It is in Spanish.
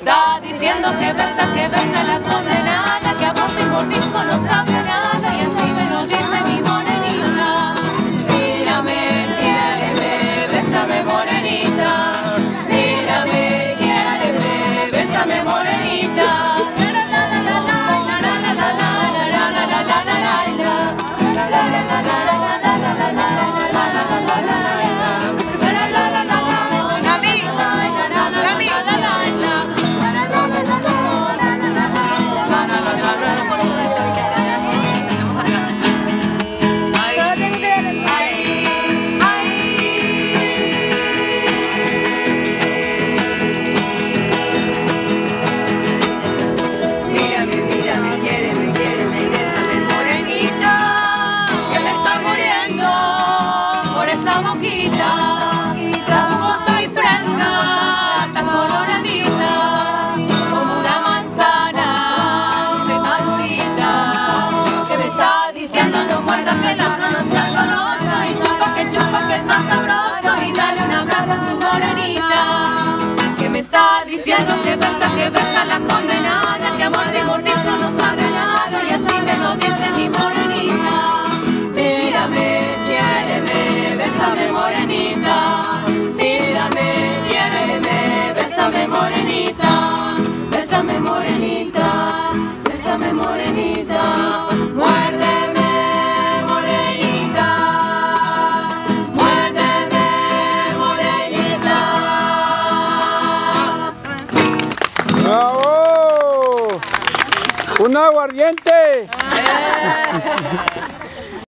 está diciendo que besa la condenada, que a vos sin mordisco no sabe nada, y así me lo dice mi morenita. Mírame, quiéreme, bésame morenita. Mírame, quiéreme, bésame morenita. Diciendo que besa la condenada, que amor de mordisco no sabe nada, y así me lo dice mi morenita. Mírame, quiéreme, bésame morenita. Mírame, quiéreme, bésame morenita. Bésame morenita, bésame morenita. Muérdeme morenita, muérdeme morenita. ¡Bravo! ¡Un aguardiente!